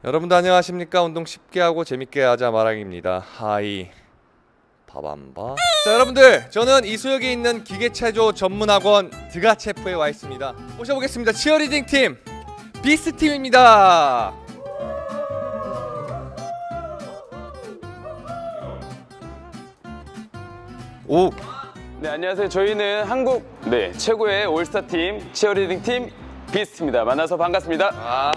여러분들 안녕하십니까? 운동 쉽게 하고 재밌게 하자 마랑입니다. 하이 바밤바. 자 여러분들, 저는 이수역에 있는 기계체조 전문학원 드가체프에 와 있습니다. 모셔보겠습니다. 치어리딩 팀 비스트 팀입니다. 오. 네, 안녕하세요. 저희는 한국 최고의 올스타 팀 치어리딩 팀 비스트입니다. 만나서 반갑습니다.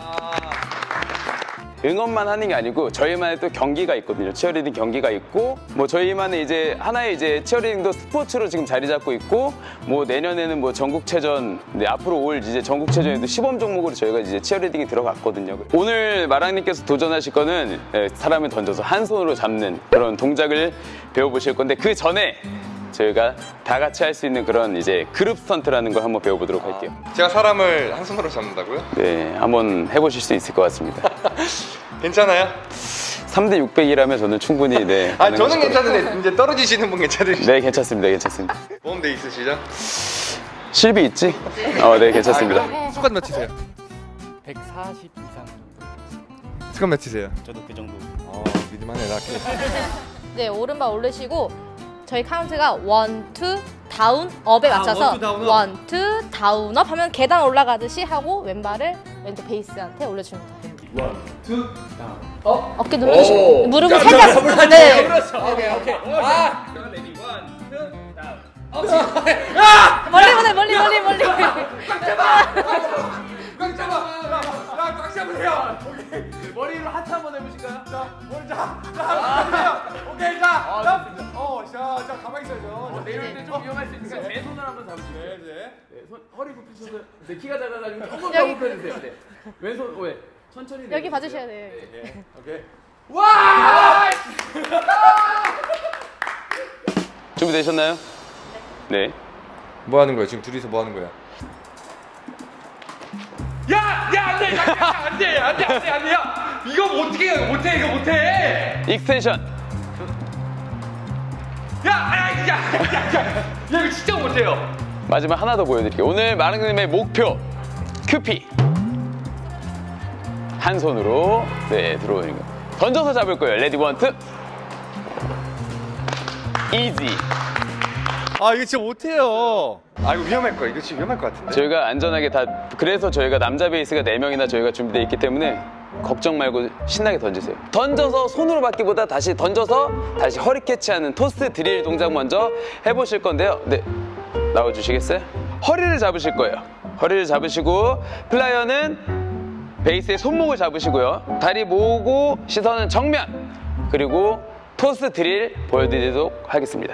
응원만 하는 게 아니고 저희만의 또 경기가 있거든요. 치어리딩 경기가 있고, 뭐 저희만의 이제 하나의 이제 치어리딩도 스포츠로 지금 자리 잡고 있고, 뭐 내년에는 뭐 전국체전, 앞으로 올 이제 전국체전에도 시범 종목으로 저희가 이제 치어리딩이 들어갔거든요. 오늘 마랑님께서 도전하실 거는 사람을 던져서 한 손으로 잡는 그런 동작을 배워보실 건데, 그 전에 저희가 다 같이 할 수 있는 그런 이제 그룹 스턴트라는 걸 한번 배워보도록 할게요. 제가 사람을 한 손으로 잡는다고요? 네, 한번 해보실 수 있을 것 같습니다. 괜찮아요? 3대 600이라면 저는 충분히 저는 괜찮은데 이제 떨어지시는 분 괜찮으시죠? 네, 괜찮습니다. 괜찮습니다. 보험돼 있으시죠? 실비 있지? 네, 괜찮습니다. 수컷 몇이세요? 140 이상 정도. 수컷 몇이세요? 저도 그 정도. 믿음하네 낙해. 네, 오른발 올리시고 저희 카운트가 1, 2, 다운, 업에 맞춰서 1, 2, 다운, 업 하면 계단 올라가듯이 하고 왼발을 왼쪽 베이스한테 올려주면 돼요. 1, 2, 다운. 어깨 누르시고 무릎을 살짝. 네. 그렇죠. 오케이. 레디 1, 2, 다운. 멀리. 꽉 잡으세요. 오케이. 머리로 하트 한번 해보실까요? 자, 머리 자. 오케이, 자, 가만히 있어야죠. 내려올 때 좀 위험할 수 있으니까 제 손을 한번 잡으시고요. 네, 손 허리 굽히셔서 키가 작아가지고 조금 더 굽혀주세요. 네. 왼손 천천히. 여기 봐주셔야 돼요. 네. 오케이. 와! 준비되셨나요? 네. 뭐 하는 거야? 지금 둘이서 뭐 하는 거야? 안 돼. 이거 못해. 익스텐션. 이거 진짜 못해요. 마지막 하나 더 보여드릴게요. 오늘 마랑님의 목표 큐피. 한 손으로 들어오는 거. 던져서 잡을 거예요. 레디 1, 2. 이지. 이거 진짜 못해요. 이거 위험할 거야. 이거 지금 위험할 것 같은데. 저희가 안전하게 그래서 저희가 남자 베이스가 4명이나 저희가 준비되어 있기 때문에 걱정 말고 신나게 던지세요. 던져서 손으로 받기보다 다시 던져서 다시 허리 캐치하는 토스 드릴 동작 먼저 해보실 건데요. 네, 나와주시겠어요? 허리를 잡으실 거예요. 허리를 잡으시고 플라이어는 베이스의 손목을 잡으시고요. 다리 모으고 시선은 정면. 그리고 토스 드릴 보여드리도록 하겠습니다.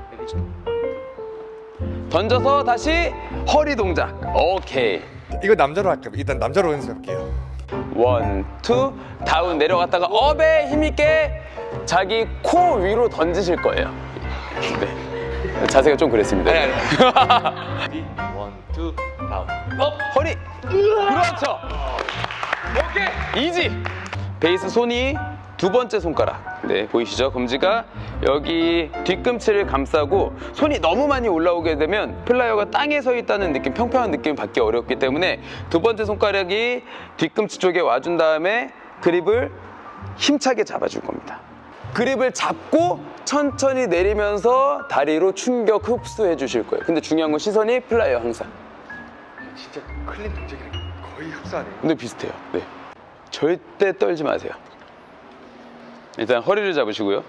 던져서 다시 허리 동작. 오케이. 이거 남자로 할게요. 일단 남자로 연습할게요. 1, 2, 다운 내려갔다가 업에 힘있게 자기 코 위로 던지실 거예요. 네. 자세가 좀 그랬습니다. 아니. 1, 2, 다운. 허리. 그렇죠. 오케이. 이지. 베이스 손이 두 번째 손가락. 네, 보이시죠? 검지가 여기 뒤꿈치를 감싸고 손이 너무 많이 올라오게 되면 플라이어가 땅에 서 있다는 느낌, 평평한 느낌을 받기 어렵기 때문에 두 번째 손가락이 뒤꿈치 쪽에 와준 다음에 그립을 힘차게 잡아줄 겁니다. 그립을 잡고 천천히 내리면서 다리로 충격 흡수해 주실 거예요. 근데 중요한 건 시선이 플라이어 항상. 진짜 클린 동작이랑 거의 흡사하네요. 근데 비슷해요. 네. 절대 떨지 마세요. 일단 허리를 잡으시고요.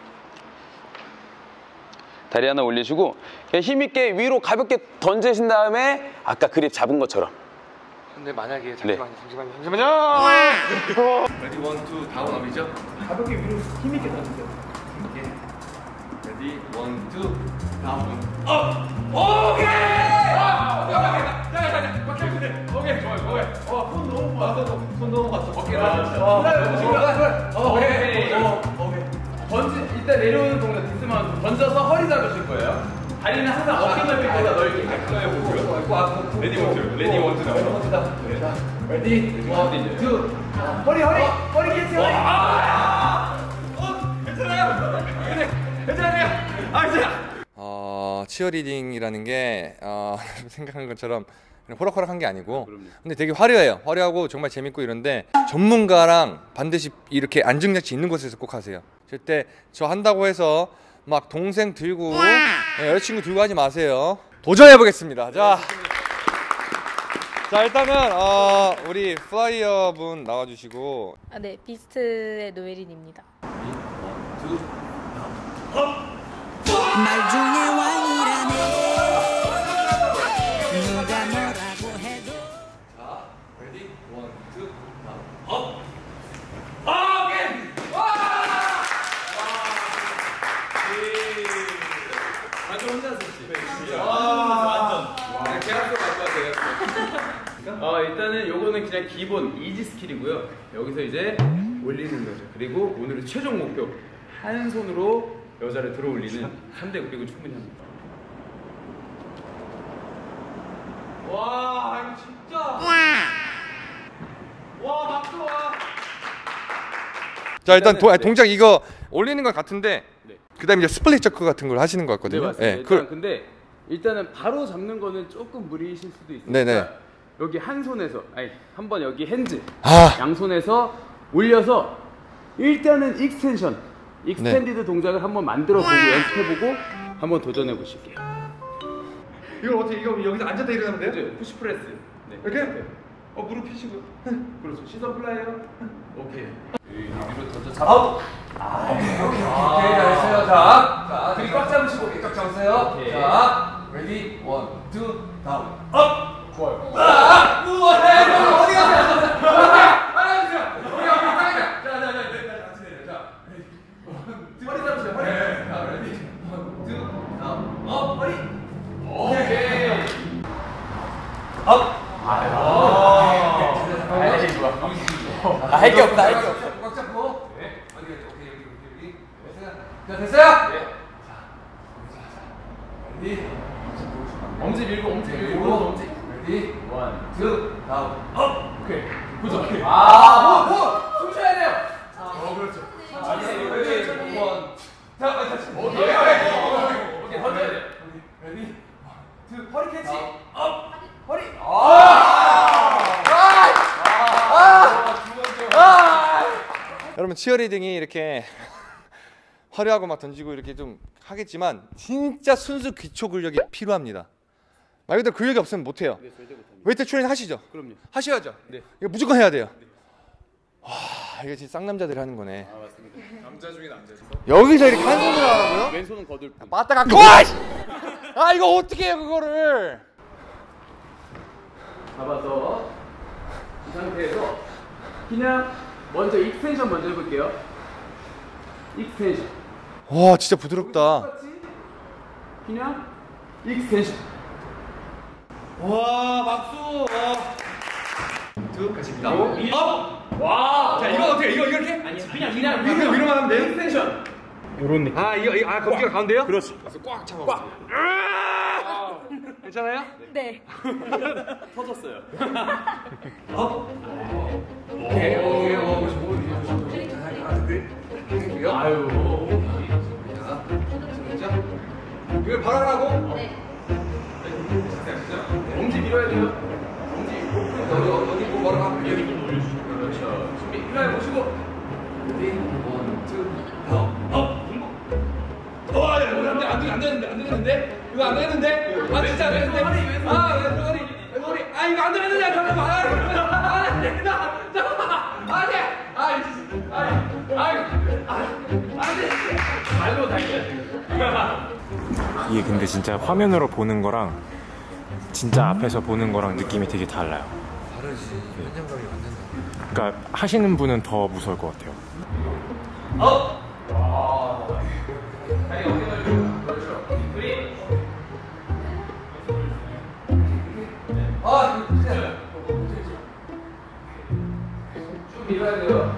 다리 하나 올리시고 그냥 힘있게 위로 가볍게 던지신 다음에 아까 그립 잡은 것처럼. 근데 만약에 잠시만요. 레디 1, 2 다운 업이죠? 가볍게 위로 힘있게 던지세요. 레디 1, 2 다운. 오케이! 오케이, 좋아요. 손 너무 봤어. 오케이, 일단 내려오는 동작 있으면 던져서 허리 잡으실 거예요. 다리는 항상 어깨 넓이보다 넓게. 레디 1, 나와요. 레디 1, 2. 허리 캐치. 괜찮아요. 치어리딩이라는 게 생각한 것처럼 그냥 호락호락한 게 아니고. 그럼요. 근데 되게 화려해요. 화려하고 정말 재밌고 이런데 전문가랑 반드시 이렇게 안중장치 있는 곳에서 꼭 하세요. 절대 저 한다고 해서 막 동생 들고 여자친구 들고 하지 마세요. 도전해 보겠습니다. 자 일단은 우리 플라이어 분 나와주시고. 네, 비스트의 노예린입니다. 말 중에 왕이라네 누가 뭐라고 해도 레디 원, 투, 완전 혼자 썼지. 계약서 갖고 왔어요. 일단은 요거는 그냥 기본 이지 스킬이고요. 여기서 이제 올리는 거죠. 그리고 오늘의 최종 목표 한 손으로 여자를 들어 올리는 3대 그리고 충분히 합니다. 와 이거 진짜. 와 박수 와. 자 일단 일단은, 동작 이거 올리는 건 같은데 네. 그다음에 이제 스플릿 저크 같은 걸 하시는 것 네 같거든요. 맞습니다. 네, 일단 근데 일단은 바로 잡는 거는 조금 무리이실 수도 있으니까 네네. 여기 한 손에서 한번 여기 핸즈 아. 양손에서 올려서 일단은 익스텐디드 동작을 한번 만들어 보고 연습해 보고 한번 도전해 보실게요. 이거 어떻게 이거 여기서 앉았다 일어나면 돼요? 이제 푸시 프레스. 네. 이렇게? 무릎 펴시고. 그렇죠. 시선 플라이어. 오케이. 위로 던져 아웃. 오케이 잘했어요. 자 등이 꽉 잡으시고 꽉 잡으세요. 오케이. 자 레디 원, 투, 다운. 업. 좋아요. 우와 어디 가세요? 허리 잡으세요. 허리. 자 레디 원, 투, 다운. 업 허리. 오케이. 업. 할 게 없다. 할 게 없다. 꽉 잡고. 네. 어디 가죠? 오케이 여기. 자 됐어요? 네. 레디. 엄지 밀고 엄지 밀고 엄지. 레디. 원, 투, 다운. 업. 오케이. 보자. 오케이. 숨 쉬어야 돼요. 그렇죠. 레디. 원. 자, 다시. 오케이. 오케이. 던져야 돼. 레디. 투. 허리 캐치. 업. 허리. 여러분 치어리딩이 이렇게 화려하고 막 던지고 이렇게 좀 하겠지만 진짜 순수 기초 근력이 필요합니다. 말 그대로 근력이 없으면 못해요. 네, 절대 못합니다. 웨이트 트레이닝 하시죠? 그럼요. 하셔야죠. 네. 이거 무조건 해야 돼요. 와 이게 진짜 쌍남자들이 하는 거네. 아 맞습니다. 남자 중에 남자죠. 여기서 이렇게 한 손으로 하라고요? 왼손은 거들 뿐. 맞다 갖고 와! 아 이거 어떻게 해요 그거를? 잡아서 이 상태에서 그냥 먼저 익스텐션 먼저 해볼게요. 익스텐션. 와 진짜 부드럽다. 똑같이 그냥 익스텐션. 와 박수. 두 가십니다. 업. 와. 자 이거 어떻게 이렇게? 아니 그냥 위로만 하면 돼요? 익스텐션. 요런 느낌. 아 이거 검지가 가운데요? 그렇지. 꽉 잡아. 꽉. 괜찮아요? 네. 터졌어요. 오케이. 아유. 자, 이걸 바로 하라고? 네. 엄지 밀어야 돼요. 어디 뭐 바로 하면 여기 그렇죠. 준비. 일어나 보시고. 레디 원, 투, 다운. 업. 안 되는데? 이거 안 되는데? 아 진짜 안 되는데? 허리. 아 이거 안 되는데? 잠깐만. 안 된다. 말로 달려야 돼. 이게 근데 진짜 화면으로 보는 거랑 진짜 앞에서 보는 거랑 느낌이 되게 달라요. 다르지. 현장감이 완전 그러니까 하시는 분은 더 무서울 것 같아요. 다리 어깨 걸리고. 그렇죠. 우리. 쭉 밀어야 돼요.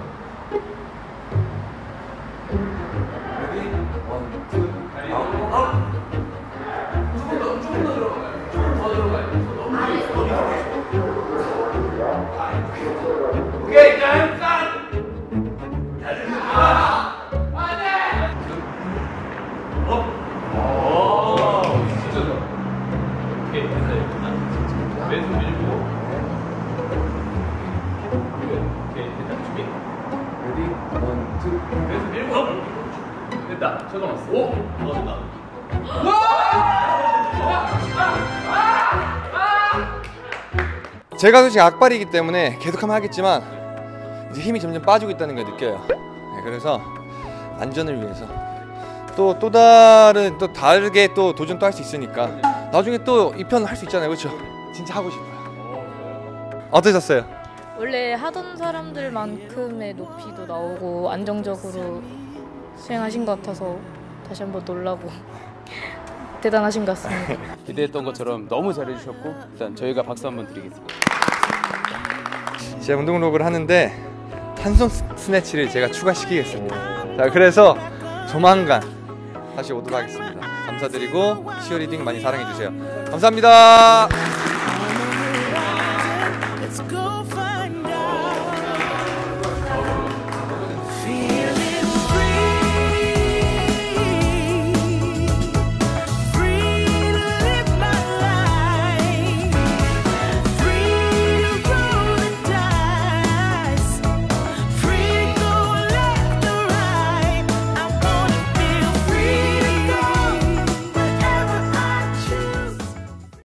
레디 원, 투, 다리 다운. 업. 조금 더 들어가요. 조금 더 들어가요. 오케이, 짠! 진짜 좋아. 오케이, 됐어요. 왼손 제가 솔직히 악발이기 때문에 계속하면 하겠지만 이제 힘이 점점 빠지고 있다는 걸 느껴요. 네, 그래서 안전을 위해서 또 다른 또 다르게 또 도전 또 할 수 있으니까 나중에 또 이 편 할 수 있잖아요. 그렇죠? 진짜 하고 싶어요. 어떠셨어요? 원래 하던 사람들만큼의 높이도 나오고 안정적으로 수행하신 것 같아서 다시 한번 놀라고 대단하신 것 같습니다. 기대했던 것처럼 너무 잘해주셨고 일단 저희가 박수 한번 드리겠습니다. 제가 운동록을 하는데 한손 스네치를 제가 추가시키겠습니다. 자, 그래서 조만간 다시 오도록 하겠습니다. 감사드리고 치어리딩 많이 사랑해주세요. 감사합니다. Let's go.